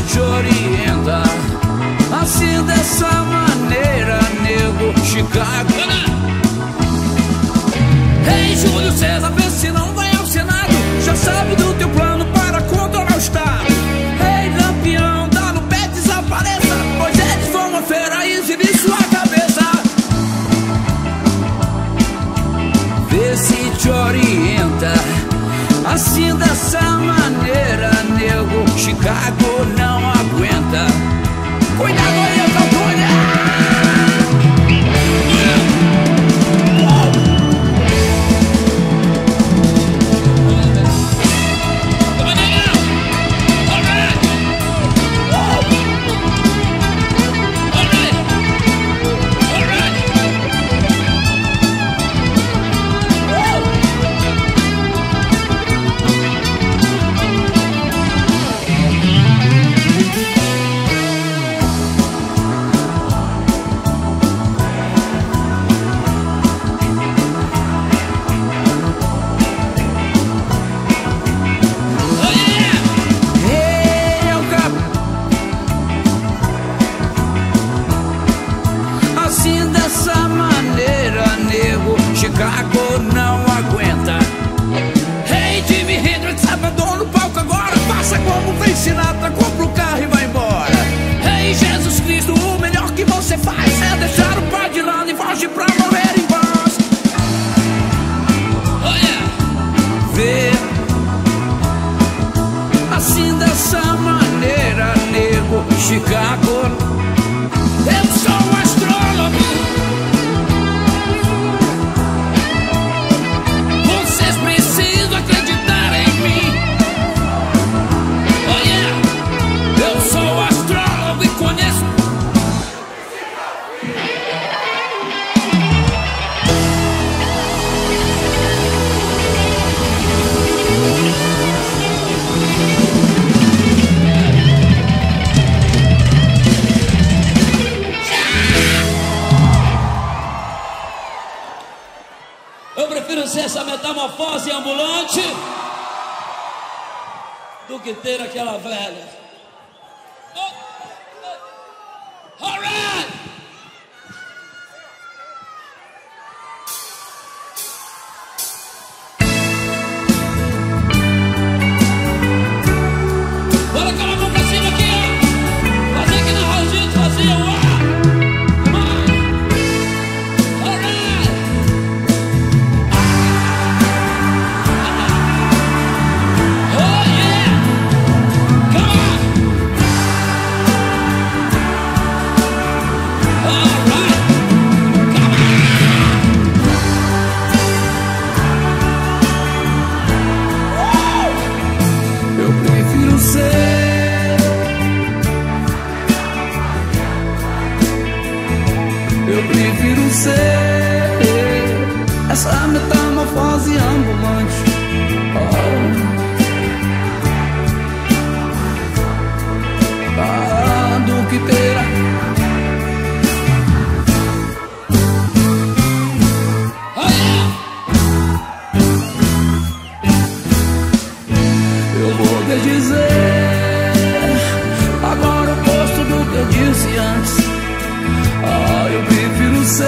te orienta. Assim dessa maneira, nego, Chicago. Ei, Júlio César, vê se não vai ao Senado. Já sabe do teu plano para controlar o Estado. Ei, Lampião, dá no pé, desapareça, pois eles vão aferrar e exibir sua cabeça. Vê se te orienta. Assim dessa maneira, nego, Chicago não aguenta. Cuidado aí, Calcúnia! Chicago não aguenta. Hey, Jimi Hendrix, abandona o palco agora. Faça como Frank Sinatra, compra o carro e vai embora. Hey, Jesus Cristo, o melhor que você faz é deixar o pai de lado e foge pra morrer em paz. Oh, yeah. Vê, assim dessa maneira, nego, Chicago. Eu sou um astrólogo. Essa metamorfose ambulante do que ter aquela velha. All right. Bora com a mão pra cima aqui, ó. Fazer que na Raulzito fazia o ar. Eu prefiro ser essa metamorfose ambulante. Do que ter eu vou te dizer agora o oposto do que eu disse antes. Eu prefiro ser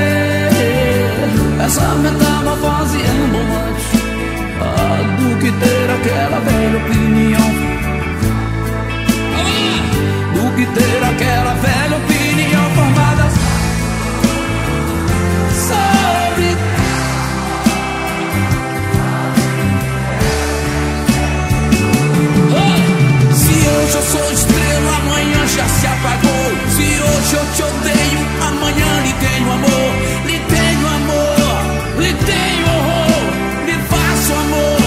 essa metamorfose ambulante do que ter aquela velha opinião. Do que ter aquela velha opinião formada sobre. Se hoje eu sou estrela, amanhã já se apagou. Se hoje eu te odeio, amanhã lhe tenho amor. Lhe tenho amor, lhe tenho horror, lhe faço amor.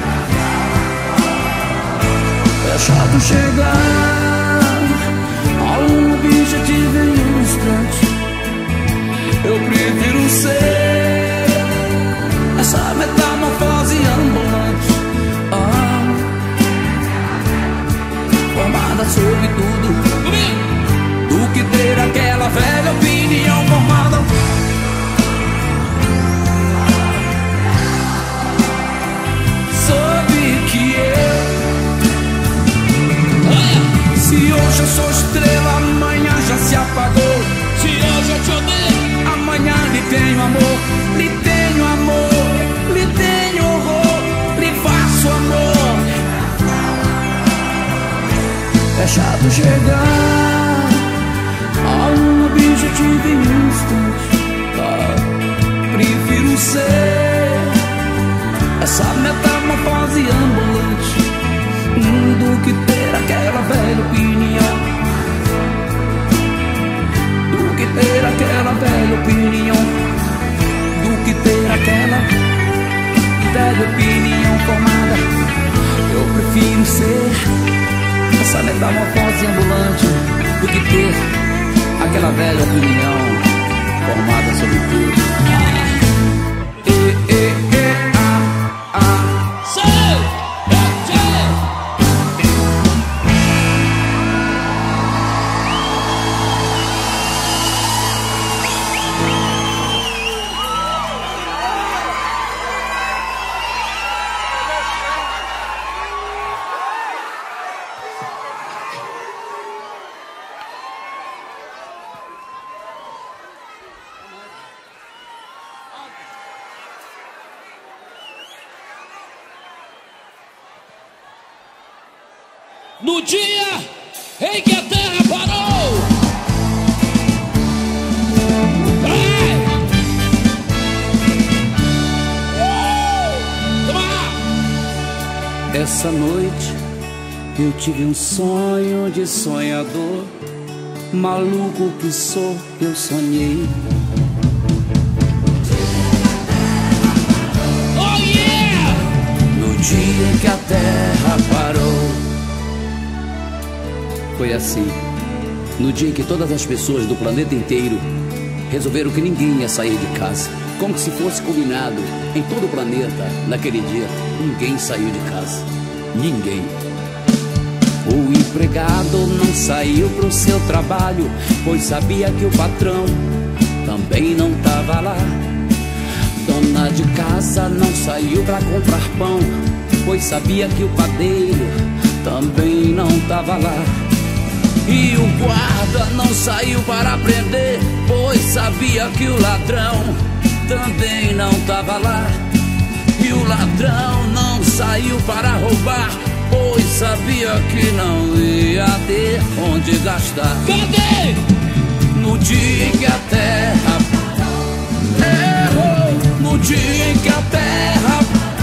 É chato chegar a um objetivo em um instante. Eu prefiro ser essa metamorfose ambulante formada sobre tudo do que ter aquela velha opinião formada. Soube que eu, se Hoje eu sou estrela, amanhã já se apagou. Se hoje eu te odeio, amanhã lhe tenho amor, lhe tenho amor, lhe tenho horror, lhe faço amor. É chato chegar a um objetivo em um instante. Prefiro ser essa metamorfose ambulante do que ter aquela velha opinião, do que ter aquela velha opinião, do que ter aquela velha opinião formada. Eu prefiro ser essa metamorfose ambulante do que ter aquela velha opinião formada sobre tudo. no dia em que a terra parou. Vai! Toma! Essa noite eu tive um sonho de sonhador. Maluco que sou, eu sonhei. Oh yeah! No dia em que a terra parou. Foi assim, no dia em que todas as pessoas do planeta inteiro resolveram que ninguém ia sair de casa, como se fosse combinado em todo o planeta. Naquele dia, ninguém saiu de casa. Ninguém. O empregado não saiu pro seu trabalho, pois sabia que o patrão também não tava lá. Dona de casa não saiu pra comprar pão, pois sabia que o padeiro também não tava lá. E o guarda não saiu para prender, pois sabia que o ladrão também não tava lá. E o ladrão não saiu para roubar, pois sabia que não ia ter onde gastar. Cadê? No dia em que a terra errou, no dia em que a terra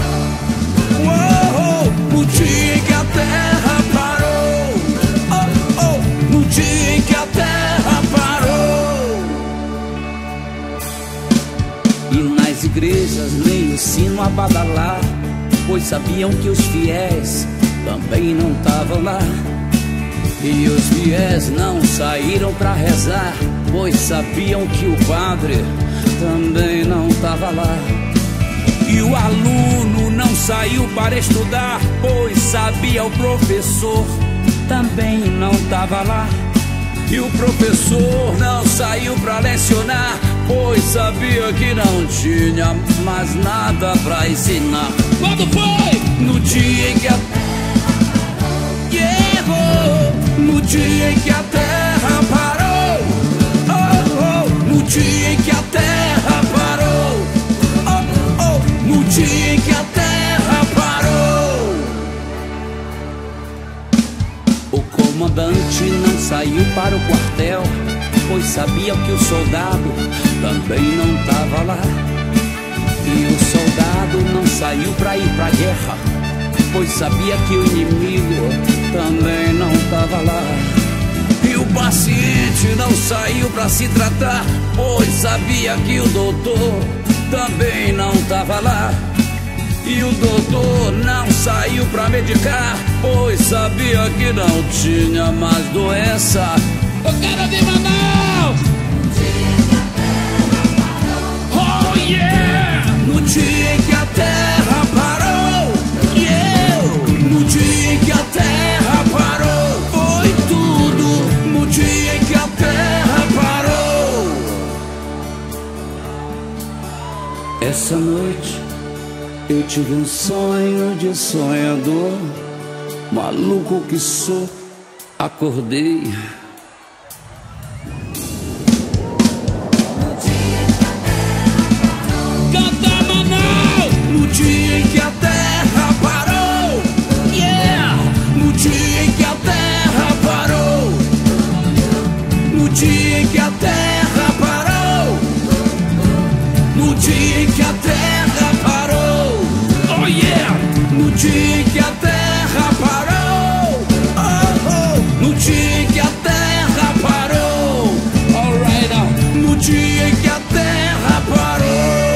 no dia em que a terra parou, no dia em que a terra parou. E nas igrejas nem o sino a badalar, pois sabiam que os fiéis também não estavam lá. E os fiéis não saíram pra rezar, pois sabiam que o padre também não estava lá. E o aluno não saiu para estudar, pois sabia o professor também não estava lá. E o professor não saiu para lecionar, pois sabia que não tinha mais nada para ensinar. Quando foi? No dia em que a no dia em que a terra parou, no dia em que a terra parou, no dia em que a terra parou. O comandante não saiu para o quartel, pois sabia que o soldado também não estava lá. E o soldado não saiu para ir pra guerra, pois sabia que o inimigo também não estava lá. E o paciente não saiu para se tratar, pois sabia que o doutor também não estava lá. E o doutor não saiu para medicar, pois sabia que não tinha mais doença. O cara de Manaus! Oh yeah! No dia em que a terra parou, no dia em que a terra parou, foi tudo. No dia em que a terra parou. Essa noite eu tive um sonho de sonhador. Maluco que sou, acordei. Canta, Manaus! No dia em que a terra parou, yeah! No dia em que a terra parou, no dia em que a terra parou, no dia em que a terra parou, oh yeah! No dia em que a terra parou, oh oh! No dia em que a terra parou, alright now. No dia em que a terra parou.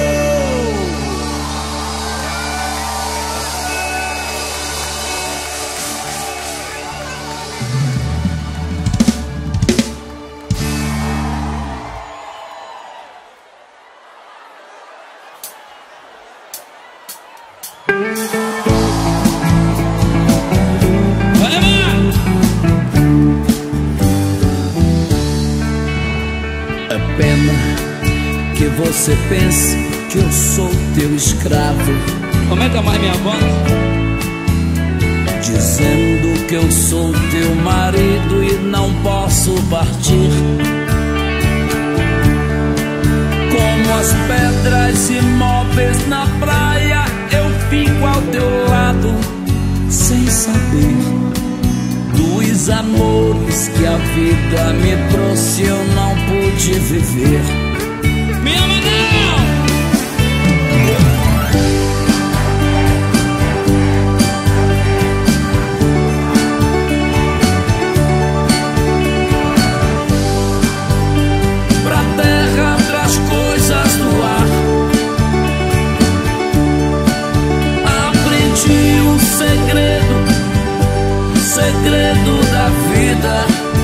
É pena que você pense que eu sou teu escravo, Aumenta mais minha voz. dizendo que eu sou teu marido e não posso partir. Como as pedras imóveis na praia, eu fico ao teu lado, sem saber dos amores que a vida me trouxe, eu não pude viver. Me ama não! Pra terra traz coisas do ar, aprendi um segredo da vida,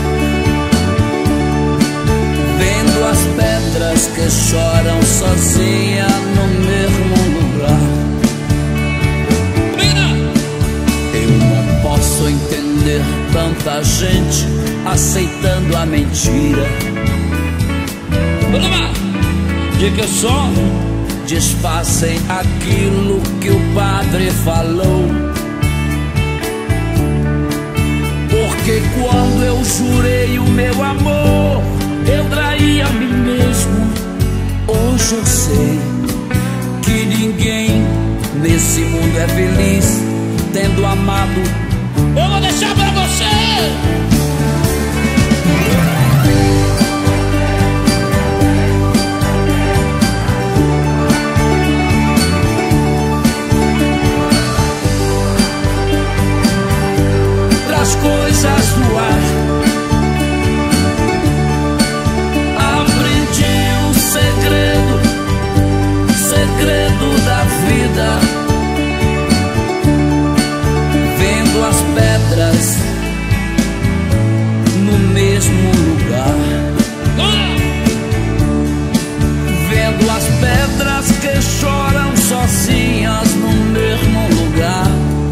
vendo as pedras que choram sozinha no mesmo lugar. Eu não posso entender tanta gente aceitando a mentira. De que só Desfazem aquilo que o padre falou, porque quando eu jurei o meu amor, eu traí a mim mesmo. Hoje eu sei que ninguém nesse mundo é feliz tendo amado. eu vou deixar pra você. Traz coisas do ar, aprendi um segredo da vida, vendo as pedras no mesmo lugar, vendo as pedras que choram sozinhas no mesmo lugar,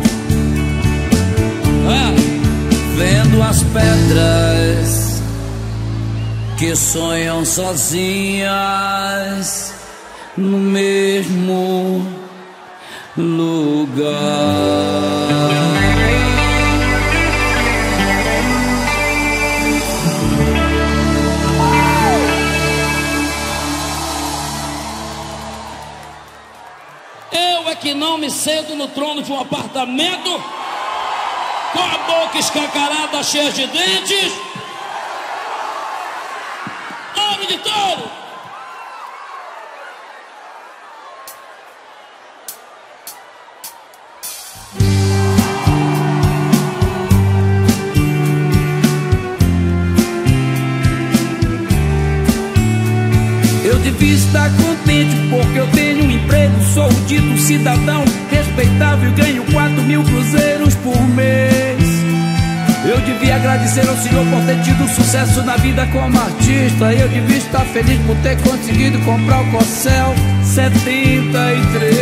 vendo as pedras que sonham sozinhas no mesmo lugar. Eu é que não me sento no trono de um apartamento com a boca escancarada, cheia de dentes. Homem de touro. Eu devia estar contente porque eu tenho um emprego, sou um dito cidadão respeitável e ganho 4.000 cruzeiros por mês. Eu devia agradecer ao Senhor por ter tido sucesso na vida como artista. Eu devia estar feliz por ter conseguido comprar o Corcel 73.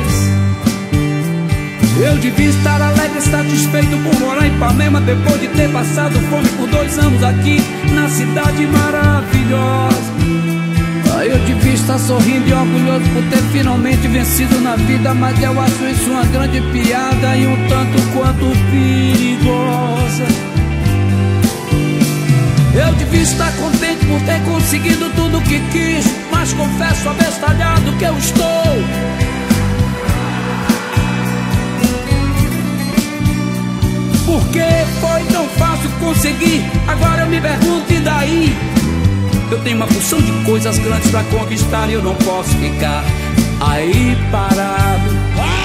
Eu devia estar alegre e satisfeito por morar em Ipanema, depois de ter passado fome por 2 anos aqui na cidade maravilhosa. Eu devia estar sorrindo e orgulhoso por ter finalmente vencido na vida, mas eu acho isso uma grande piada e um tanto quanto perigosa. está contente por ter conseguido tudo que quis, mas confesso abestalhado que eu estou. Por que foi tão fácil conseguir? Agora eu me pergunto, e daí? Eu tenho uma porção de coisas grandes pra conquistar e eu não posso ficar aí parado.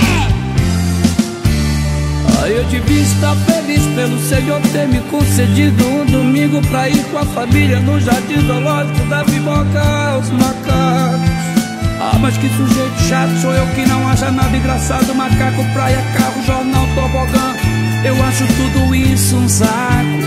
Eu devia estar feliz pelo Senhor ter me concedido um domingo pra ir com a família no jardim zoológico da pipoca aos macacos. Mas que sujeito chato sou eu que não acha nada engraçado. Macaco, praia, carro, jornal, tobogã, eu acho tudo isso um saco.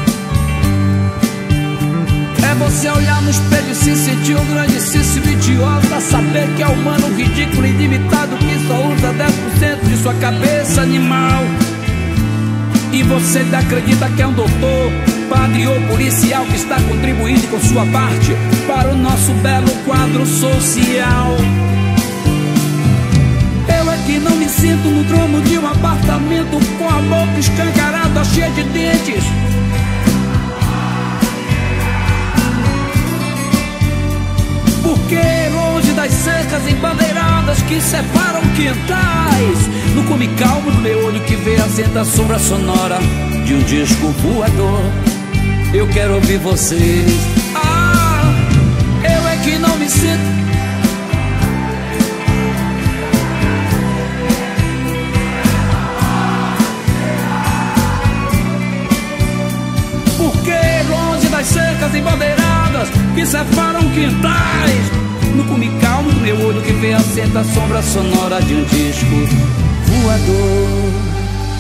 É você olhar no espelho e se sentir um grandíssimo idiota, saber que é humano, ridículo e limitado, que só usa 10% de sua cabeça animal. E você ainda acredita que é um doutor, padre ou policial que está contribuindo com sua parte para o nosso belo quadro social. Eu é que não me sinto no trono de um apartamento com a boca escancarada, cheia de dentes. Porque longe das cercas embandeiradas que separam quintais, no cume calmo do meu olho que vê acenda a sombra sonora de um disco voador, eu quero ouvir vocês. Eu é que não me sinto. Porque longe das cercas embandeiradas que separam quintais, no cume calmo do meu olho que vê acenda a sombra sonora de um disco voador.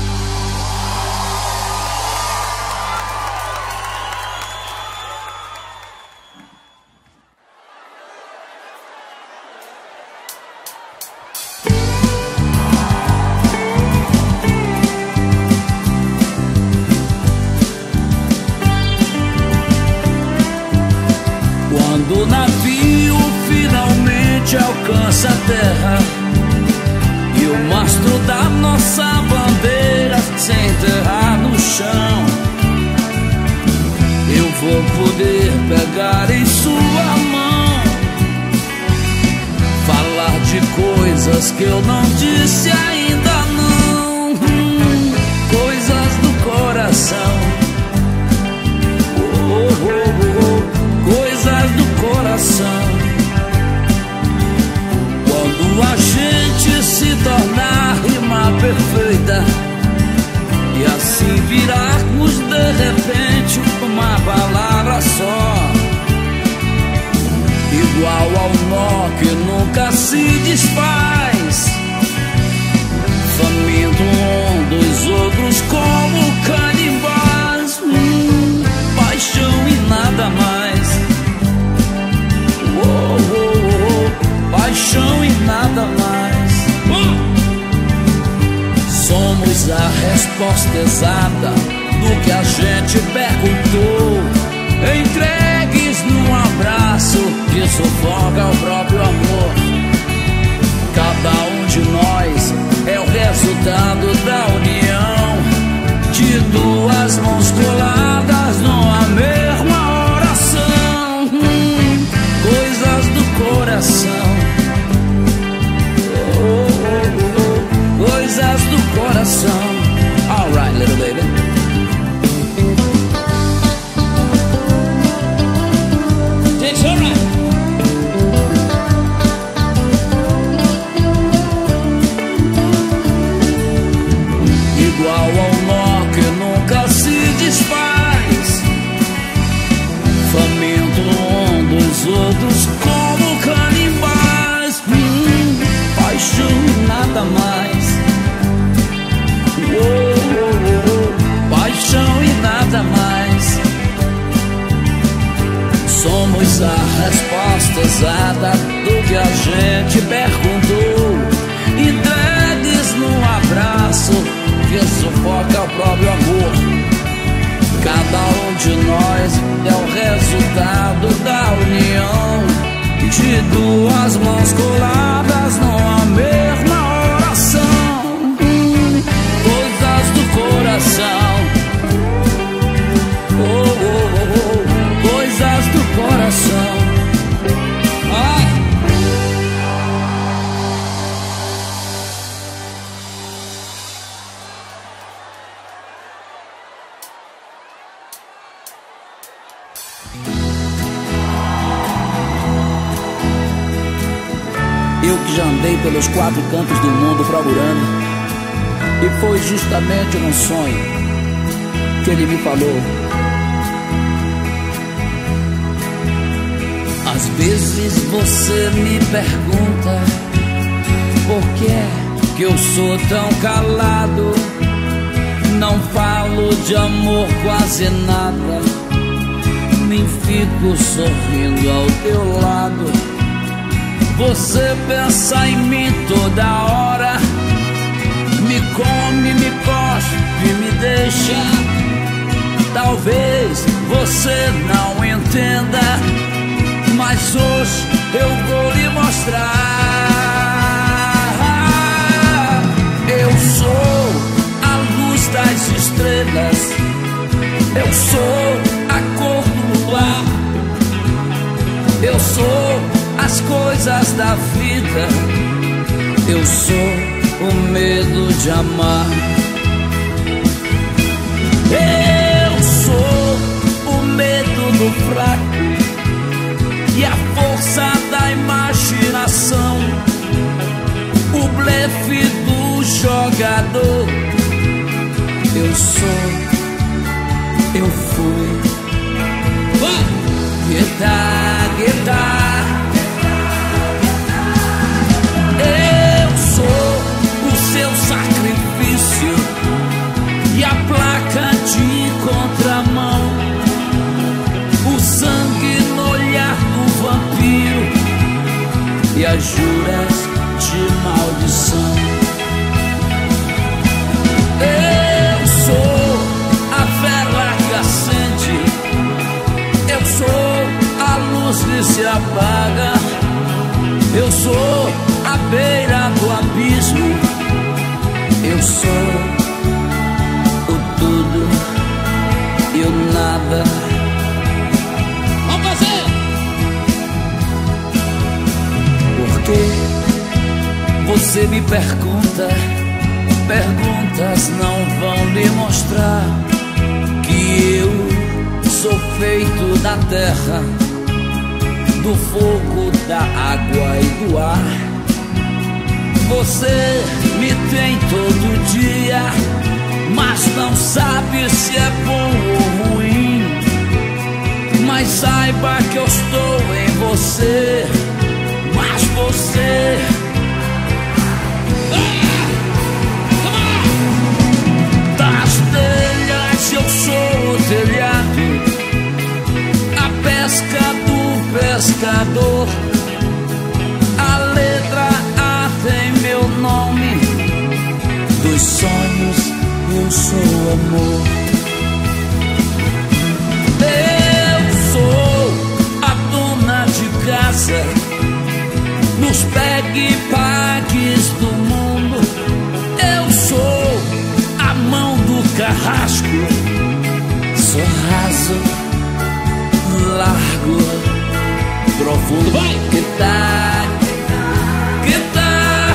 Quando o navio finalmente alcança a terra e o mastro da nossa bandeira se enterrar no chão, eu vou poder pegar em sua mão, falar de coisas que eu não disse ainda não, coisas do coração. Coisas do coração. Quando a gente se tornar rima perfeita e assim virarmos de repente uma palavra só, igual ao nó que nunca se desfaz, faminto um dos outros como canibais, paixão e nada mais. Paixão e nada mais. Somos a resposta exata do que a gente perguntou, entregues num abraço que sufoca o próprio amor. Cada um de nós é o resultado da união de duas mãos coladas numa mesma oração. Coisas do coração. Coisas do coração. Alright, little baby. It's alright. Igual ao nó que nunca se desfaz, faminto um dos outros como canibais, paixão e nada mais. Paixão e nada mais. Somos a resposta exata do que a gente perguntou, entregues num abraço que sufoca o próprio amor. Cada um de nós é o resultado da união de duas mãos coladas numa mesma oração. Coisas do coração. Eu que já andei pelos 4 cantos do mundo procurando, e foi justamente num sonho que ele me falou. Às vezes você me pergunta por que é que eu sou tão calado, não falo de amor quase nada, nem fico sorrindo ao teu lado. Você pensa em mim toda hora, me come, me cospe, me deixa. Talvez você não entenda, mas hoje eu vou lhe mostrar. Eu sou a luz das estrelas, eu sou a cor do luar, eu sou as coisas da vida, eu sou o medo de amar. Eu sou o medo do fraco e a força da imaginação, o blefe do jogador. Eu sou, eu fui. Guitar, guitar. Eu sou o seu sacrifício e a placa de contramão, o sangue no olhar do vampiro e as juras de maldição. Eu sou a vela que acende, eu sou a luz que se apaga, eu sou a beira do abismo, eu sou o tudo e o nada. Vamos fazer! Porque você me pergunta, perguntas não vão lhe mostrar que eu sou feito da terra, do fogo, da água e do ar. Você me tem todo dia, mas não sabe se é bom ou ruim. Mas saiba que eu estou em você, mas você... Das telhas eu sou o telhado, a pesca do pescador, a letra A tem meu nome, dos sonhos eu sou o amor. Eu sou a dona de casa, nos pegue e pagues do mundo. Eu sou a mão do carrasco, sou raso, largo, profundo. Vai! Que tá, que tá.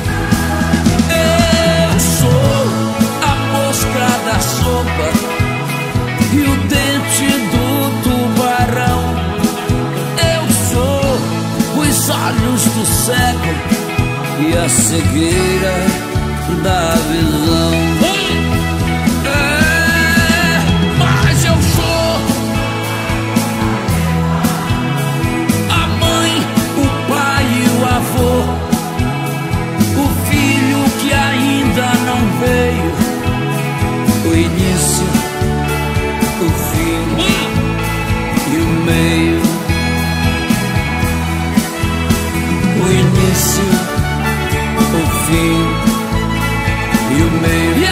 Eu sou a mosca da sopa e o dente do tubarão. Eu sou os olhos do cego e a cegueira da visão. Mas eu sou a mãe, o pai e o avô, o filho que ainda não veio, o início, o fim e o meio. O início, o fim e o meio.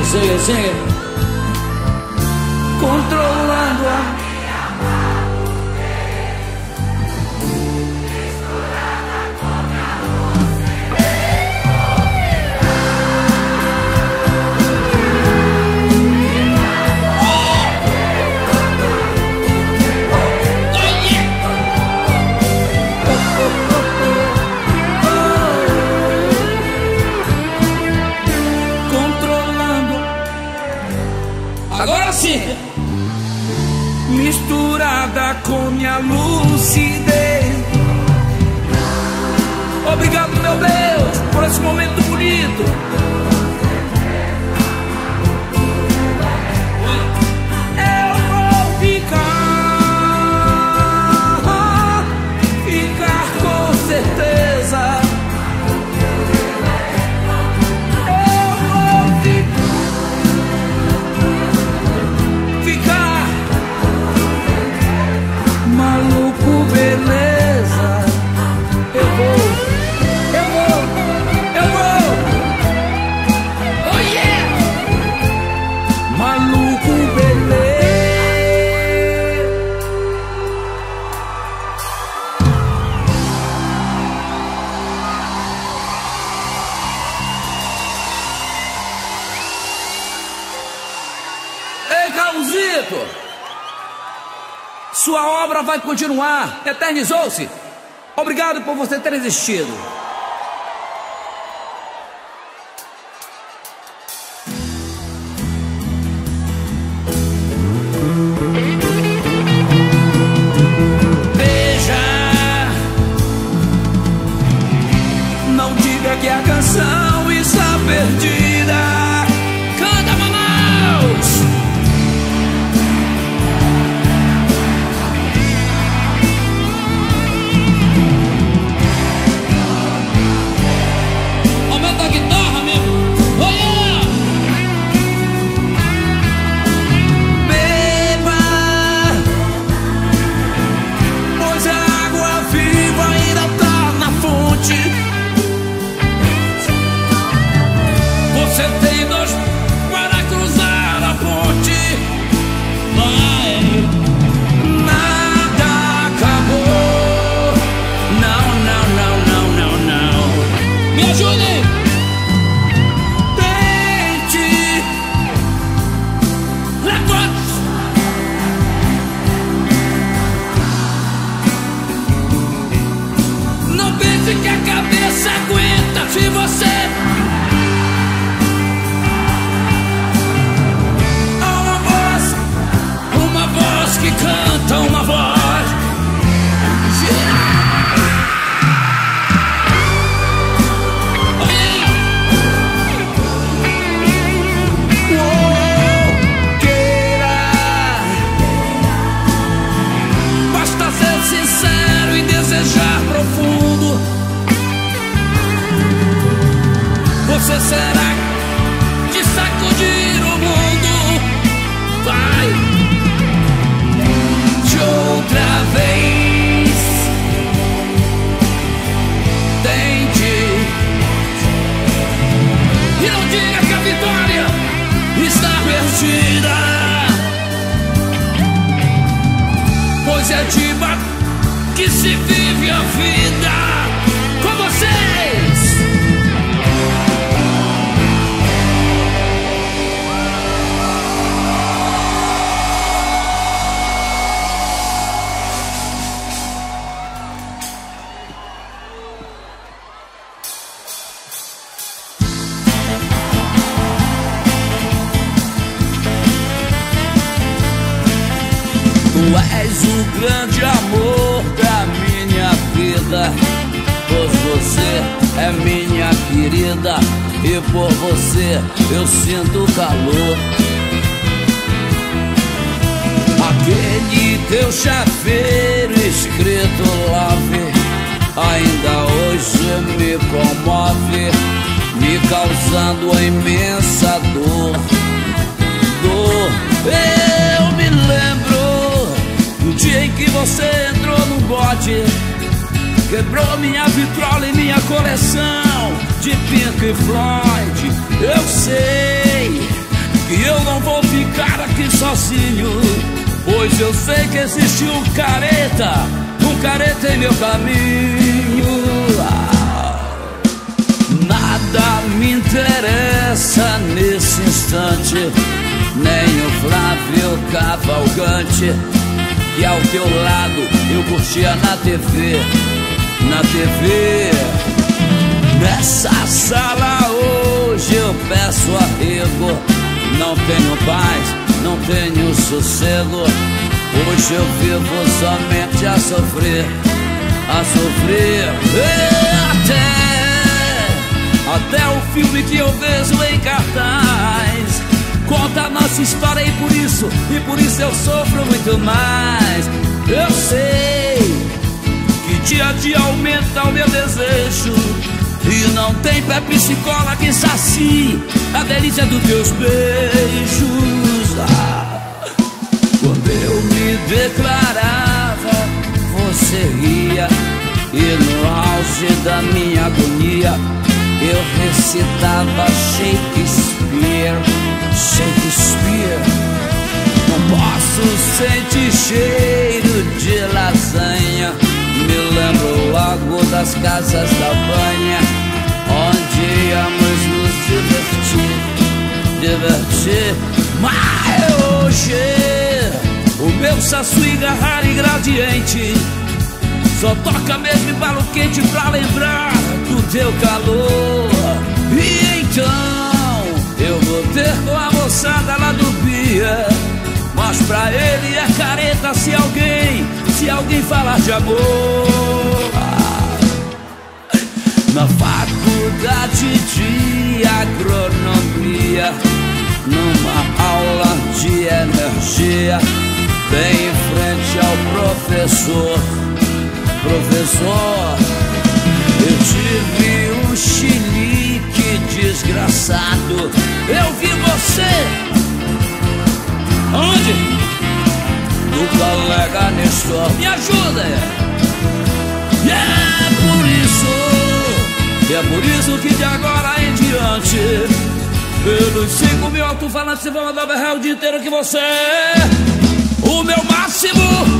Siga. Controlando a Agora sim! Misturada com minha lucidez. Obrigado, meu Deus, por esse momento bonito. Eu vou ficar com certeza. Maluco, beleza. Eu vou. Oh yeah! Maluco, beleza. Ei, Carlosito! Sua obra vai continuar, eternizou-se. Obrigado por você ter existido. Veja, não diga que a canção está perdida. Canta, Manaus! Você tem dois para cruzar a ponte. Vai. Nada acabou. Não. Me ajude. Tente. Recorte. Não pense que a cabeça aguenta se você que canta uma voz. Basta ser sincero e desejar profundo. Você será de sacudir o mundo. Vai. Outra vez, tente. E não diga que a vitória está perdida, pois é de baixo que se vive a vida. Com vocês, tu és o grande amor da minha vida, pois você é minha querida e por você eu sinto calor. Aquele teu chaveiro escrito love ainda hoje me comove, me causando imensa dor. Eu me lembro do dia em que você entrou no bode, quebrou minha vitrola e minha coleção de Pink Floyd. Eu sei, que eu não vou ficar aqui sozinho, pois eu sei que existe um careta em meu caminho. Nada me interessa nesse instante, nem o Flávio Cavalcante, que ao teu lado eu curtia na TV. Nessa sala hoje eu peço arrego, não tenho paz, não tenho sossego. Hoje eu vivo somente a sofrer. Até o filme que eu vejo em cartaz conta a nossa história e por isso eu sofro muito mais. Eu sei que dia a dia aumenta o meu desejo, e não tem Pepsi Cola que sacie a delícia dos teus beijos. Quando eu me declarava, você ria, e no auge da minha agonia eu recitava Shakespeare. Não posso sentir cheiro de lasanha, me lembro logo das casas da banha, onde íamos nos divertir. Mas hoje o meu Sassui, Garrara e Gradiente só toca mesmo embalo quente pra lembrar do teu calor. E então eu vou ter com a moçada lá do Bia, mas pra ele é careta se alguém falar de amor. Na faculdade de agronomia, numa aula de energia, bem em frente ao professor, eu tive um chilique desgraçado. Eu vi você. Onde? O colega Nestor. Me ajuda. E é por isso que de agora em diante, pelos 5.000 alto-falantes você vai mandar berrar o dia inteiro que você é o meu máximo.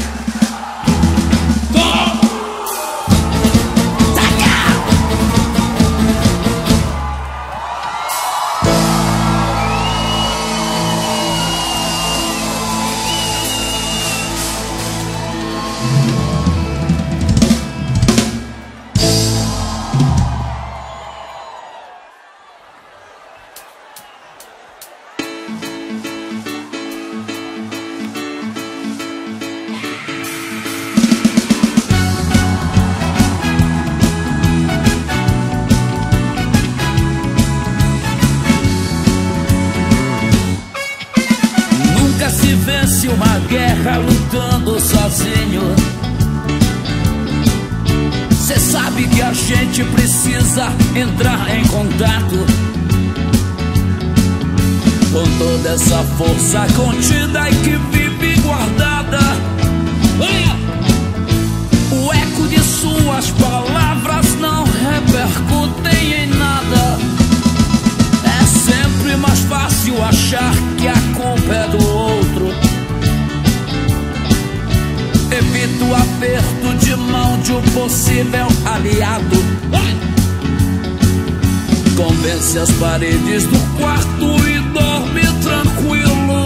Uma guerra lutando sozinho. Cê sabe que a gente precisa entrar em contato com toda essa força contida e que vive guardada. O eco de suas palavras não repercutem em nada. É sempre mais fácil achar que a culpa é do outro. Evita o aperto de mão de um possível aliado. Convence as paredes do quarto e dorme tranquilo,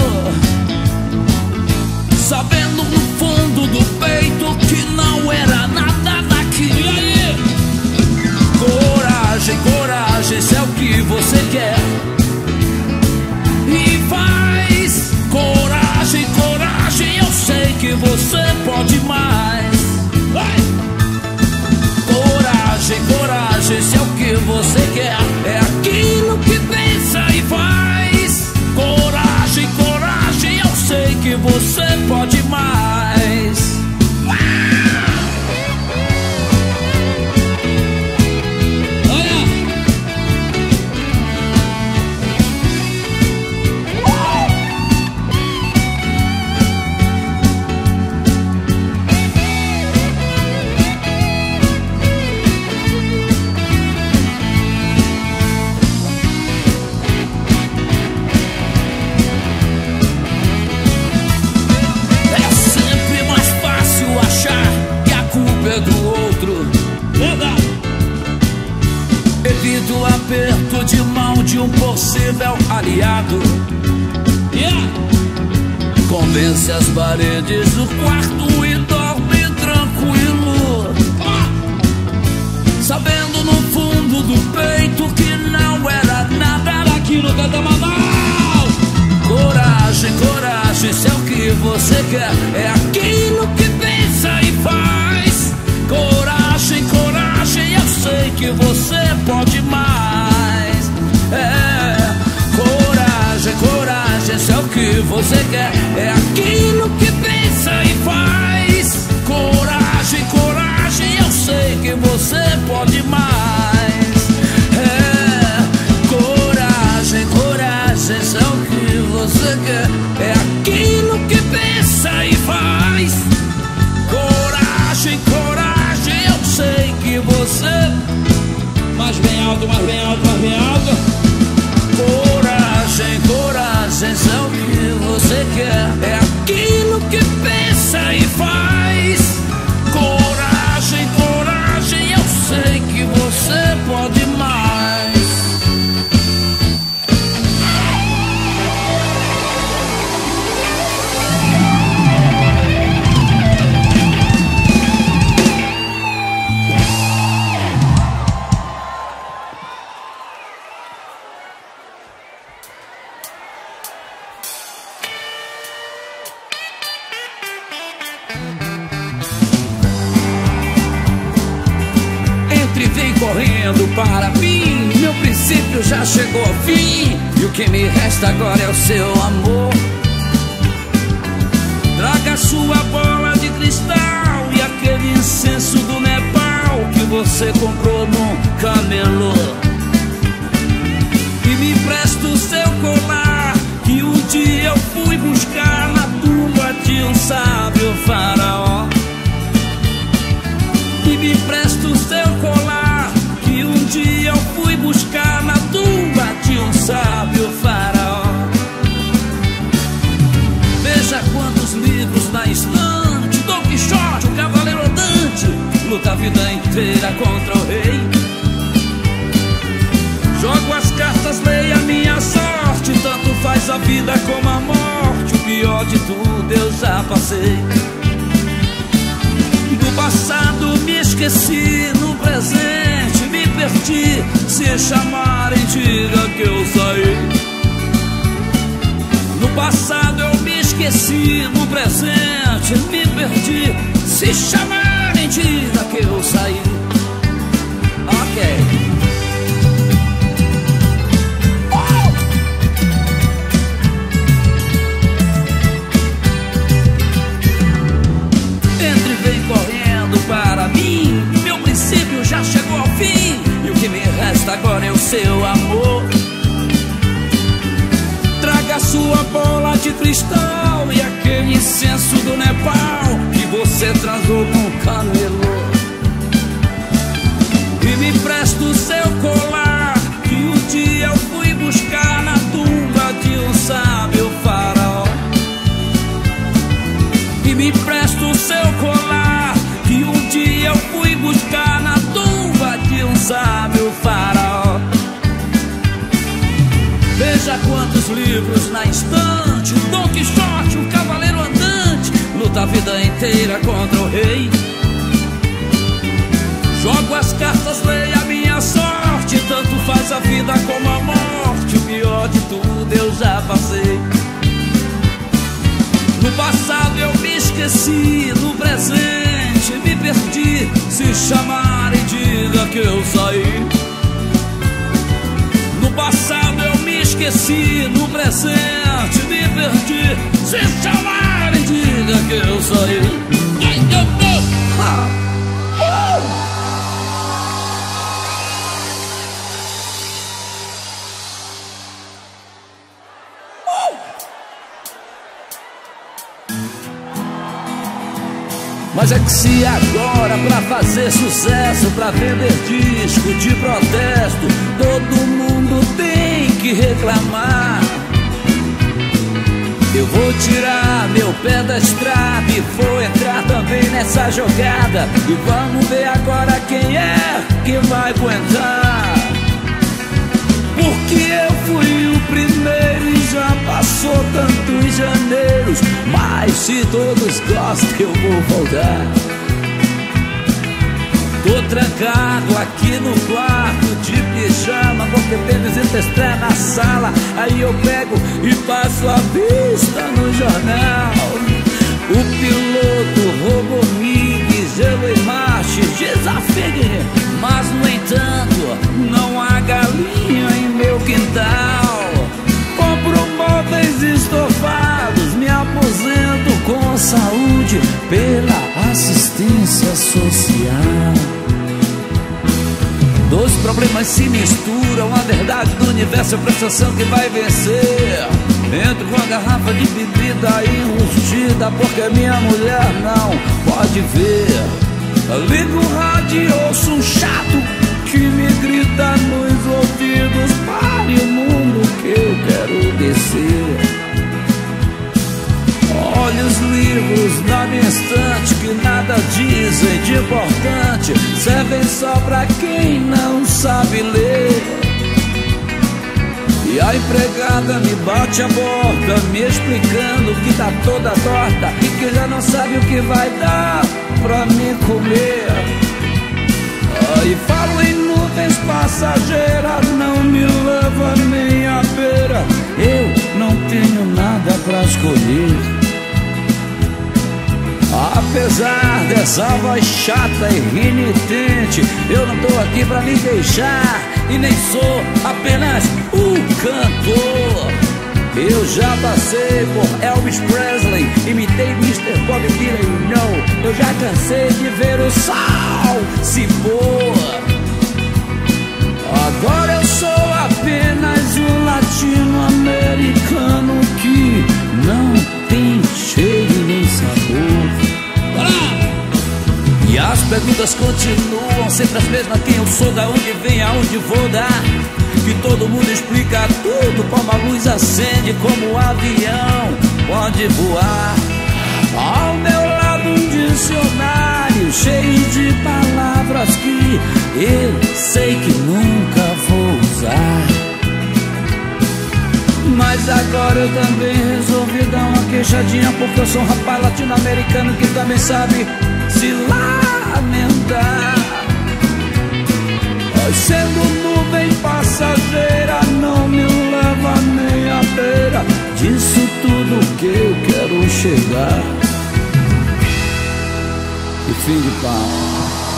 sabendo no fundo do peito que não era nada daquilo. Coragem, se é o que você quer, e faz. Coragem, eu sei que você pode mais. Coragem, se é o que você quer, é aquilo que pensa e faz. Coragem, eu sei que você pode mais. variado. Convence as paredes do quarto e dorme tranquilo, sabendo no fundo do peito que não era nada daquilo que eu mal. Coragem, coragem, se é o que você quer, é aquilo que pensa e faz. Coragem, coragem, eu sei que você pode mais. Coragem, coragem, se é o que você quer, é aquilo que pensa e faz. Coragem, coragem, eu sei que você pode mais. Coragem, coragem, se é o que você quer, é aquilo que pensa e faz. Coragem, coragem, eu sei que você... Mais bem alto, mais bem alto, mais bem alto. Coragem, coragem, se é o que você quer, é aquilo que pensa e faz. Coragem, coragem, eu sei que você pode mais. Vem correndo para mim, meu princípio já chegou ao fim, e o que me resta agora é o seu amor. Traga sua bola de cristal e aquele incenso do Nepal que você comprou num camelô, e me presta o seu colar que um dia eu fui buscar na tumba de um sábio faraó. E me presta o seu colar que um dia eu fui buscar na tumba de um sábio faraó. Veja quantos livros na estante, Dom Quixote, o cavaleiro andante, luta a vida inteira contra o rei. Jogo as cartas, leia a minha sorte, tanto faz a vida como a morte, o pior de tudo eu já passei. No passado me esqueci, no presente me perdi, se chamarem diga que eu saí. No passado eu me esqueci, no presente me perdi, se chamarem diga que eu saí. Ok. Para mim, meu princípio já chegou ao fim, e o que me resta agora é o seu amor. Traga sua bola de cristal e aquele incenso do Nepal que você transou com camelô, e me presta o seu colar que um dia eu fui buscar na tumba de um sábio faraó. E me presta o seu colar que um dia eu fui buscar na tumba de um sábio faraó. Veja quantos livros na estante, Dom Quixote, o cavaleiro andante, luta a vida inteira contra o rei. Jogo as cartas, leia a minha sorte, tanto faz a vida como a morte, o pior de tudo eu já passei. No passado eu me esqueci, no presente me perdi, se chamarem diga que eu saí. No passado eu me esqueci, no presente me perdi, se chamarem diga que eu saí. Mas é que se agora pra fazer sucesso, pra vender disco de protesto, todo mundo tem que reclamar, eu vou tirar meu pé da estrada e vou entrar também nessa jogada, e vamos ver agora quem é que vai aguentar. porque eu fui o primeiro e já passou tantos janeiros. Mas se todos gostam, eu vou voltar. Tô trancado aqui no quarto de pijama, porque tem visita estranha na sala. Aí eu pego e passo a vista no jornal. O piloto roubou MiG, gelo e marcha, desafigue. Mas no entanto, não há galinha em meu quintal. Compro móveis estofados, me aposento com saúde pela assistência social. Dois problemas se misturam, a verdade do universo é a prestação que vai vencer. Entro com a garrafa de bebida enrustida, porque minha mulher não pode ver. Ligo o rádio e ouço um chato que me grita nos ouvidos: pare o mundo que eu quero descer. Olha os livros na minha estante que nada dizem de importante, servem só pra quem não sabe ler. E a empregada me bate a porta, me explicando que tá toda torta e que já não sabe o que vai dar pra me comer. E falo em nuvens passageiras, não me leva nem a beira. Eu não tenho nada pra escolher. Apesar dessa voz chata e renitente, eu não tô aqui pra me queixar e nem sou apenas o cantor. Eu já passei por Elvis Presley, imitei Mr. Bob Dylan, não. Eu já cansei de ver o sol se pôr. Agora eu sou apenas um latino-americano que não tem cheiro nem sabor. E as perguntas continuam sempre as mesmas: quem eu sou, da onde vem, aonde vou dar. Que todo mundo explica tudo, como a luz acende, como o avião pode voar. Ao meu lado um dicionário cheio de palavras que eu sei que nunca vou usar. Mas agora eu também resolvi dar uma queixadinha, porque eu sou um rapaz latino-americano que também sabe se lamentar. Sendo nuvem passageira, não me leva nem à beira disso tudo que eu quero chegar. E fim de papo.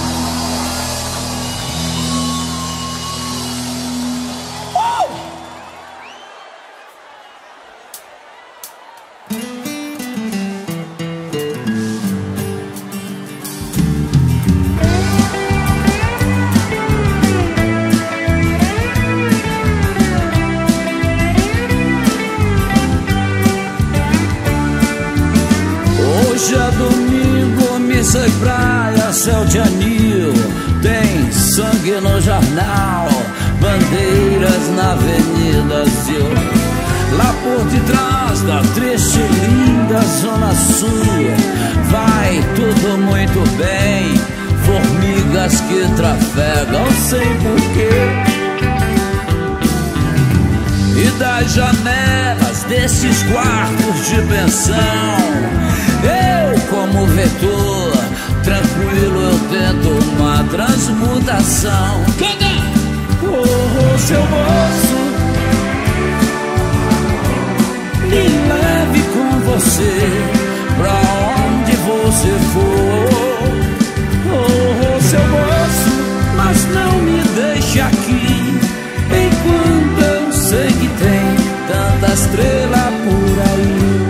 Hoje é domingo, missa e praia, céu de anil. Tem sangue no jornal, bandeiras na Avenida Zil. Lá por detrás da triste e linda Zona Sul, vai tudo muito bem. Formigas que trafegam sem porquê. E das janelas desses quartos de pensão, eu como vetor, tranquilo eu tento uma transmutação. Oh, seu moço, me leve com você pra onde você for. Oh, seu moço, mas não me deixe aqui enquanto eu sei que tem tanta estrela por aí.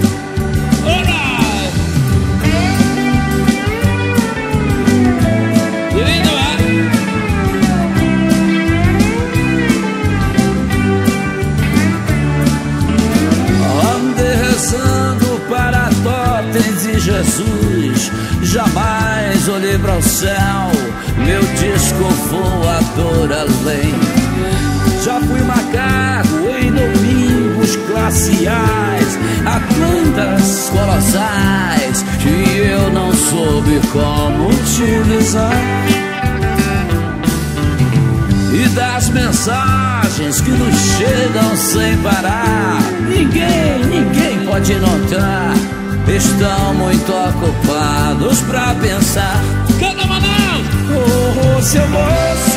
Para totens e Jesus, jamais olhei para o céu, meu disco voador além. Já fui macaco em domingos glaciais, Atlantas colossais que eu não soube como utilizar. e das mensagens que nos chegam sem parar. Ninguém pode notar, estão muito ocupados pra pensar. Canta, Manaus! Oh, seu moço,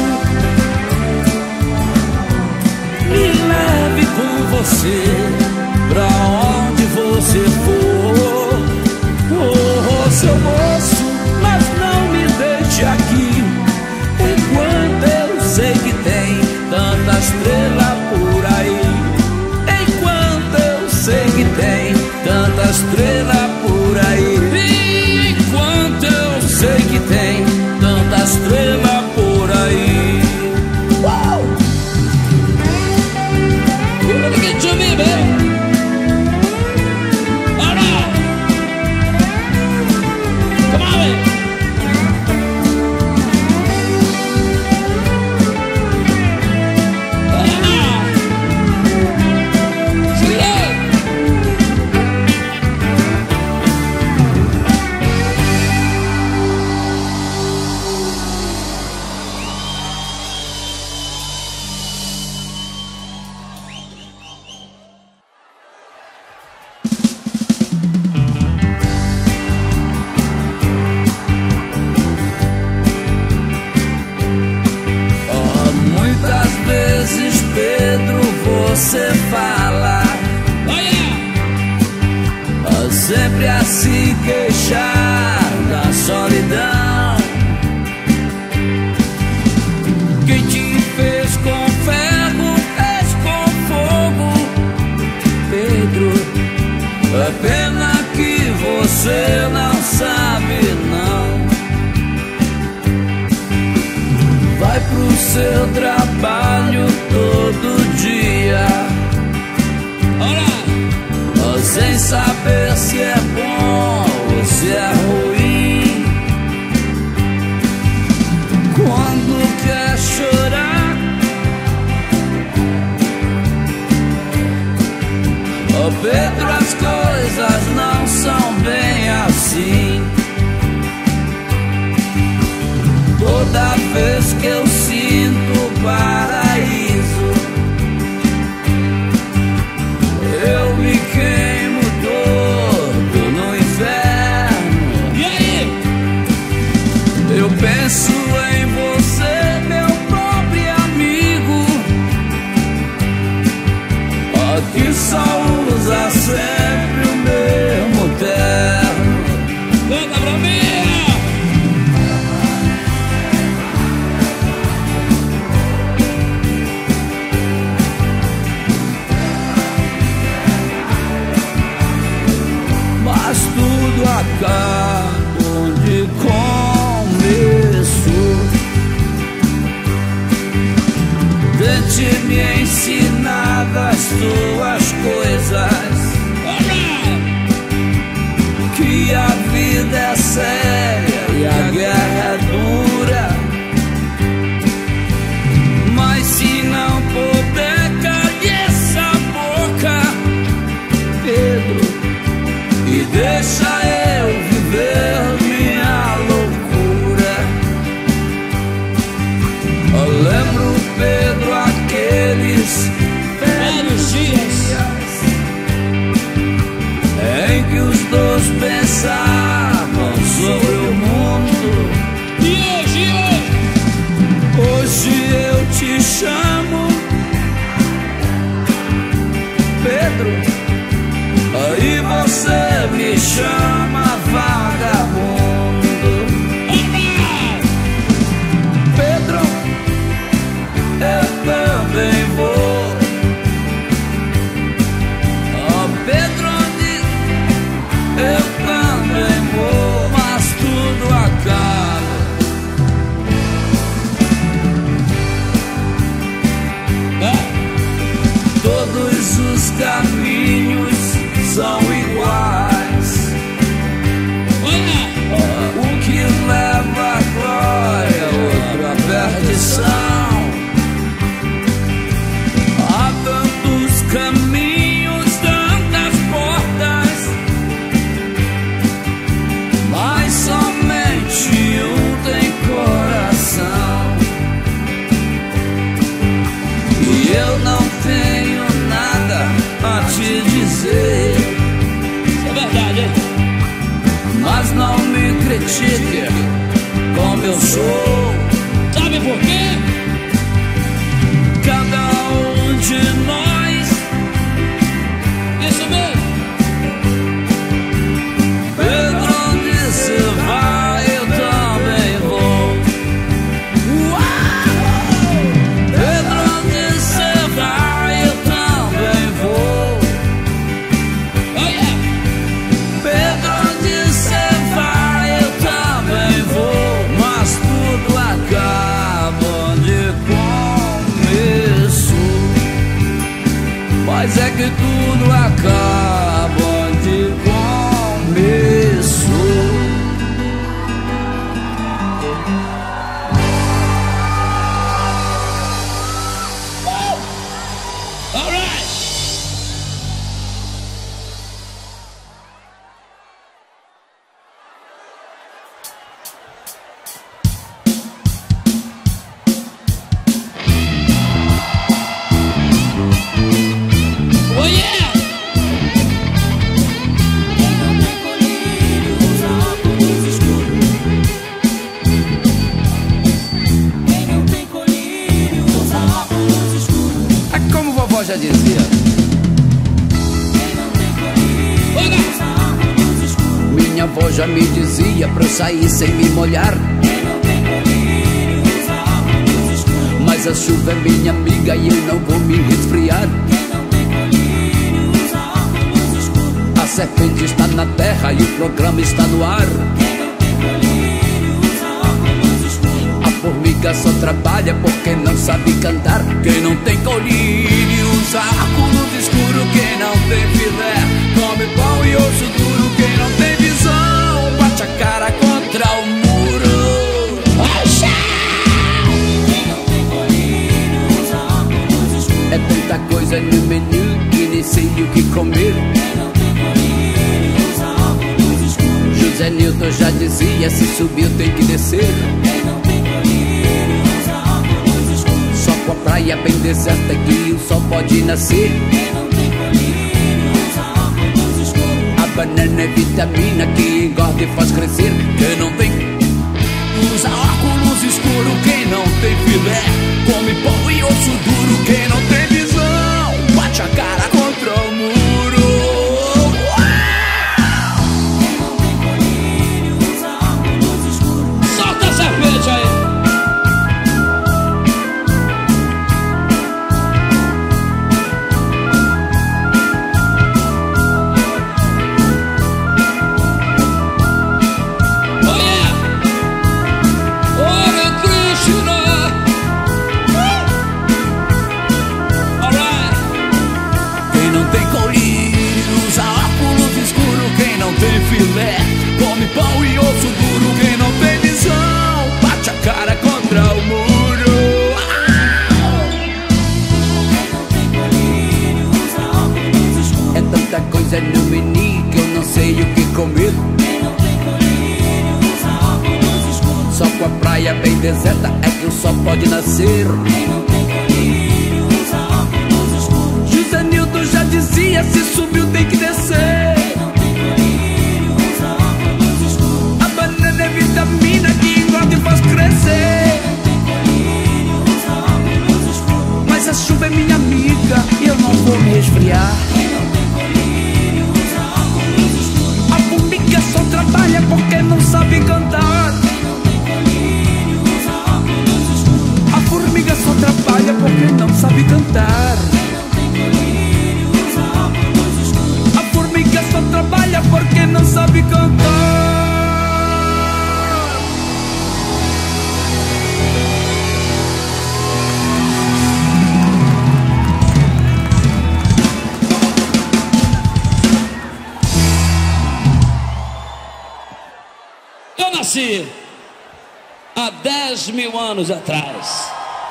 me leve com você pra onde você for. Oh, seu moço, mas não me deixe aqui enquanto eu sei que tem tanta estrela por aí. Enquanto eu sei que tem tanta estrela por aí. Enquanto eu sei que tem tanta estrela por aí. Uau! You're gonna get to me, baby. All right. Come on, baby. Você fala, sempre a se queixar da solidão. Quem te fez com ferro, fez com fogo, Pedro. É pena que você não sabe, não. Vai pro seu trabalho todo dia, sem saber se é bom ou se é ruim. Quando quer chorar, oh Pedro, as coisas não são bem assim. Toda vez que eu sinto o paraíso, eu me queimo todo no inferno. E aí? Eu penso em você, meu pobre amigo, que só usa sempre o mesmo terno. Canta pra mim! Mas tudo acaba onde começou. Tente me ensinar das tuas coisas, que a vida é séria e a guerra é dura. Mas se não puder, cale essa boca, Pedro, e deixa eu viver minha loucura. Eu lembro, Pedro, aqueles velhos dias chique como eu sou. Sabe por quê? Cada um de nós, Isso mesmo. Pedro, onde você vai, eu também vou. Uau! Pedro, onde você vai, eu também vou. Oh yeah. Pedro, onde você vai, eu também vou. Mas tudo acaba onde começou. Mas é que tudo acaba onde começou. All right. Oh yeah. É como vovó já dizia, Bora. minha avó já me dizia pra eu sair sem me molhar. Mas a chuva é minha amiga e eu não vou me resfriar. A serpente está na terra e o programa está no ar. A formiga só trabalha porque não sabe cantar. Quem não tem colírio usa óculos escuro. Quem não tem filé come pão e osso duro. Quem não tem visão bate a cara contra o muro. É tanta coisa no menu que nem sei o que comer. José Newton já dizia, se subiu tem que descer. Só com a praia bem deserta que o sol pode nascer. A banana é vitamina que engorda e faz crescer. Quem não tem usa óculos escuro. Quem não tem filé come pão e osso duro. Quem não tem visão bate a cara contra o muro. Solta a serpente aí. Oh yeah. Hare Krishna. All right. Quem não tem colírio usa óculos escuro. Quem não tem filé come pão e osso duro. Quem não tem visão bate a cara contra o muro. É tanta coisa no menu que eu não sei o que comer. Só com a praia bem deserta é que o sol pode nascer. José Newton já dizia, se subiu tem que descer. A banana é vitamina que engorda e faz crescer. Mas a chuva é minha amiga e eu não vou me resfriar. A formiga só trabalha porque não sabe cantar. A formiga só trabalha porque não sabe cantar. A formiga só trabalha porque não sabe cantar. Eu nasci há 10 mil anos atrás.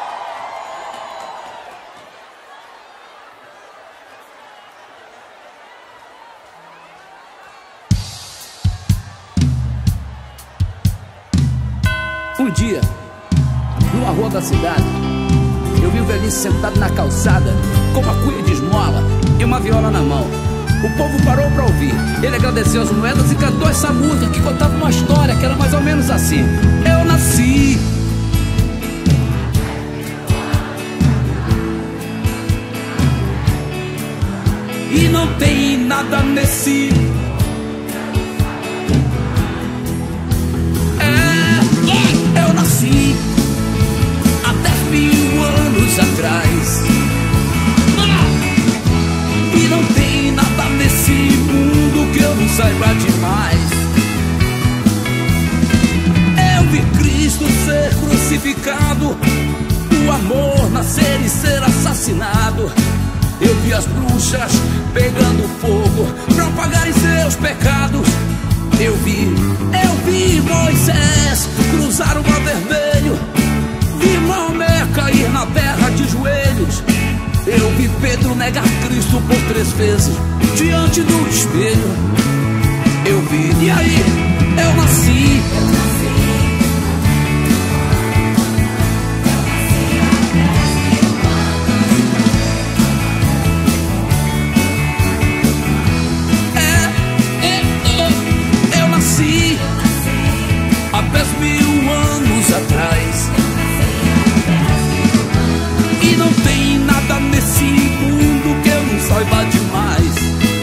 Um dia, numa rua da cidade, eu vi um velhinho sentado na calçada, com uma cuia de esmola e uma viola na mão. O povo parou pra ouvir. Ele agradeceu as moedas e cantou essa música que contava uma história que era mais ou menos assim: eu nasci e não tem nada nesse. Eu nasci há 10.000 anos atrás e não tem nada nesse mundo que eu não saiba demais. Eu vi Cristo ser crucificado, o amor nascer e ser assassinado. Eu vi as bruxas pegando fogo pra pagarem seus pecados. Eu vi Moisés cruzar o mar vermelho, vi Maomé cair na terra de joelhos. Eu vi Pedro negar Cristo por 3 vezes diante do espelho. Eu vi, e aí eu nasci. Há 10.000 anos atrás e não tem nada nesse mundo que eu não saiba demais.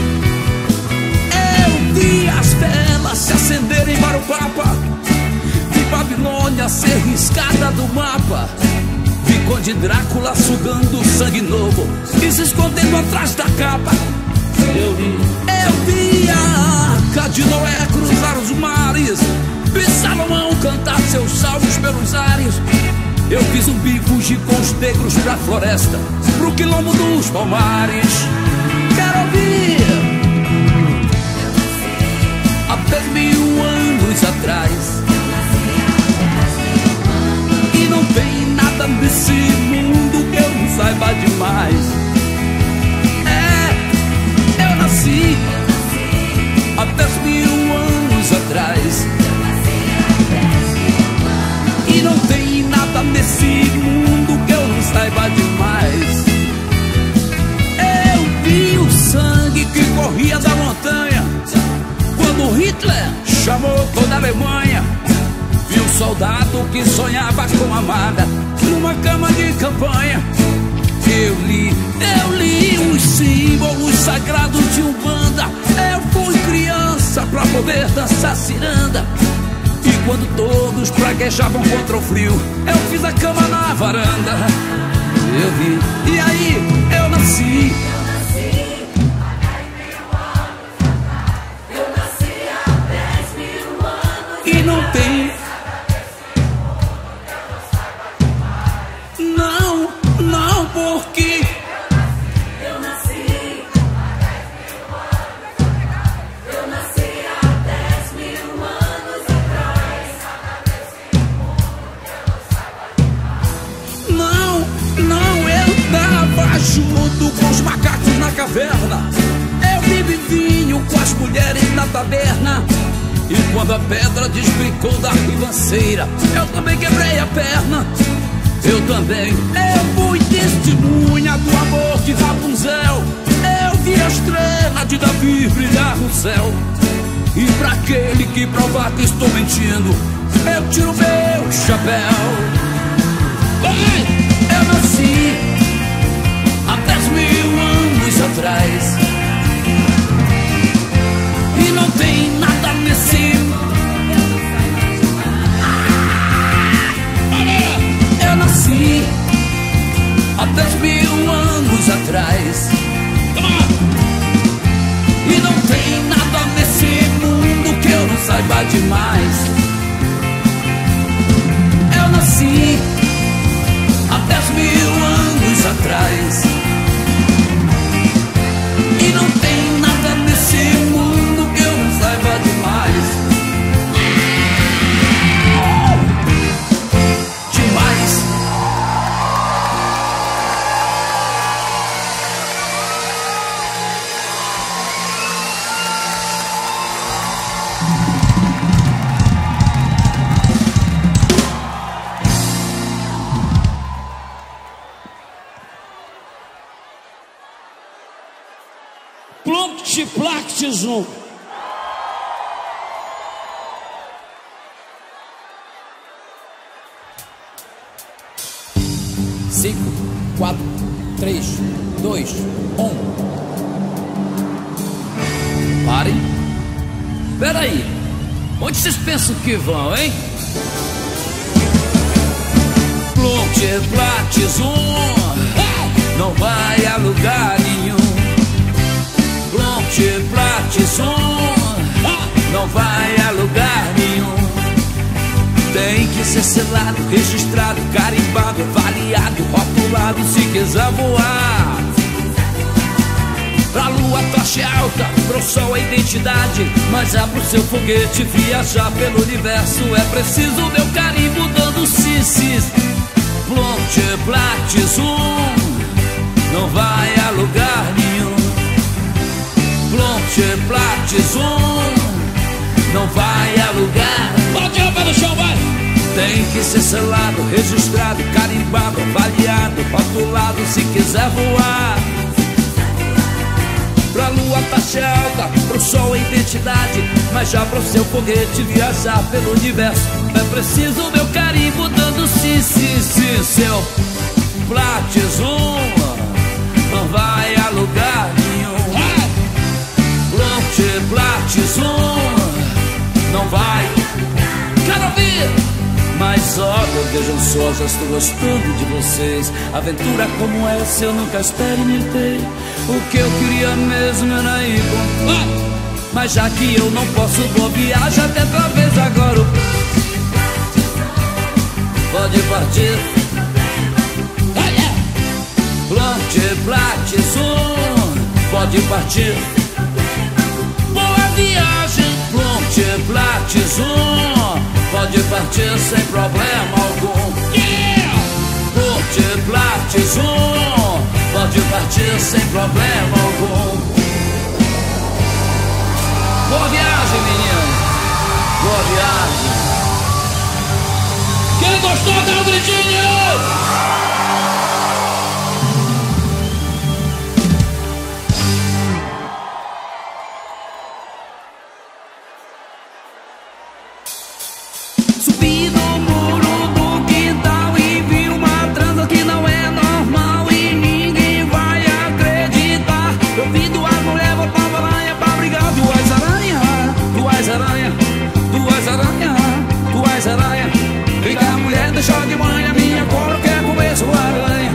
Eu vi as velas se acenderem para o Papa, vi Babilônia ser riscada do mapa, vi Conde Drácula sugando sangue novo e se escondendo atrás da capa. Eu vi a Arca de Noé cruzar os mares, vi Salomão cantar seus salmos pelos ares. Eu vi Zumbi fugir com os negros pra floresta, pro quilombo dos palmares. Quero ouvir. Há 10.000 anos atrás e não tem nada nesse mundo que eu não saiba demais. Eu nasci há 10.000 anos atrás e não tem nada nesse mundo que eu não saiba demais. Eu vi o sangue que corria da montanha quando Hitler chamou toda a Alemanha. Vi um soldado que sonhava com a amada numa cama de campanha. Eu li os símbolos sagrados de Umbanda. Eu fui criança pra poder dançar ciranda. E quando todos praguejavam contra o frio, eu fiz a cama na varanda. Eu vi, e aí eu nasci. Eu nasci há 10.000 anos. E não tem. Não, porque eu nasci há 10.000 anos atrás. Não, eu tava junto com os macacos na caverna. Eu bebi vinho com as mulheres na taberna. E quando a pedra despencou da ribanceira, eu também quebrei a perna. Eu fui testemunha do amor de Rapunzel. Eu vi a estrela de Davi brilhar no céu. E pra aquele que provar que estou mentindo, eu tiro meu chapéu. Eu nasci há 10.000 anos atrás e não tem nada nesse. Eu nasci há 10.000 anos atrás e não tem nada nesse mundo que eu não saiba demais. Eu nasci há 10.000 anos atrás e não tem nada nesse mundo que eu não saiba demais. Plot, Plact, Zoom. Cinco, 4, 3, 2, 1. Parem. Peraí, onde vocês pensam que vão, hein? Plot, Plact, Zoom. Não vai a lugar nenhum. Plot, Plact, Zoom. Não vai a lugar nenhum. Tem que ser selado, registrado, carimbado, avaliado, rotulado se quiser voar. Pra lua, tocha alta, pro sol a identidade. Mas é pro seu foguete viajar pelo universo. É preciso meu carimbo dando cis. Plot, Plact, Zoom. Não vai a lugar nenhum. Plot, Plact, Zoom. Não vai a lugar. Bate o pé no chão, vai. Tem que ser selado, registrado, carimbado, avaliado, rotulado se quiser voar. Pra lua, taxa alta, pro sol a identidade. Mas já pro seu foguete viajar pelo universo é preciso meu carimbo dando sim. Seu Plact, Zoom. Não vai a lugar nenhum. Plot, Plact, Zoom. Não vai. Quero ouvir. Mas olha, vejam só, já estou gostando de vocês. Aventura como essa eu nunca experimentei. O que eu queria mesmo era ir com. Mas já que eu não posso, vou viajar até outra vez agora. Pode partir. Plot, Plact, Zoom. Pode partir. Boa viagem. Plot, Plact, Zoom. Pode partir sem problema algum. Plot, Plact, Zoom. Pode partir sem problema algum. Boa viagem, menino. Boa viagem. Quem gostou, dá um gritinho. Subi no muro do quintal e vi uma transa que não é normal e ninguém vai acreditar. Eu vi duas mulheres botar aranha pra brigar. Duas aranhas, duas aranhas, duas aranhas, duas aranhas. Fica a mulher deixou de manhã, minha cobra quer comer sua aranha.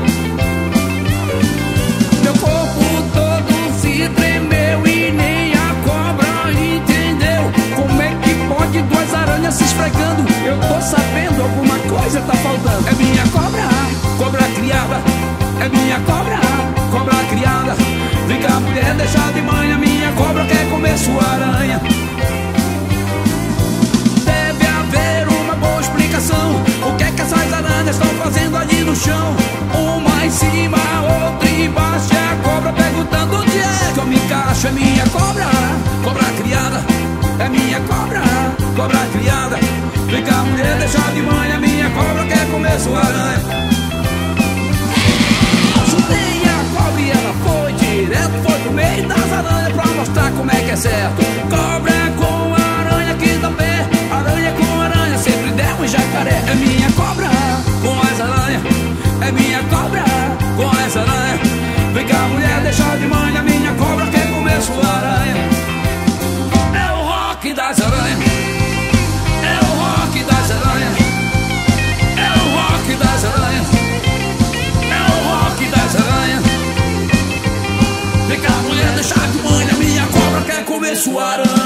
Meu corpo todo se tremeu e nem a cobra entendeu. Como é que pode duas aranhas se esfregando? Eu tô sabendo, alguma coisa tá faltando. É minha cobra, cobra criada. É minha cobra, cobra criada. Fica a mulher deixar de manhã, minha cobra quer comer sua aranha. Deve haver uma boa explicação. O que é que essas aranhas estão fazendo ali no chão? Uma em cima, outra embaixo. É a cobra perguntando onde é que eu me encaixo. É minha cobra, cobra criada. É minha cobra, cobra criada. Fica a mulher deixar de manhã, minha cobra quer comer sua aranha. Chutei a cobra e ela foi direto, foi pro meio das aranhas pra mostrar como é que é certo. Cobra com aranha que dá pé, aranha com aranha sempre der um jacaré. É minha cobra com as aranhas, é minha cobra com as aranhas. Fica a mulher deixar de manhã, minha cobra quer comer sua aranha. É o rock das aranhas. É o rock das aranhas. É o rock das aranhas. É o rock das aranhas. Fica a mulher deixar de manhã, minha cobra quer comer sua aranha.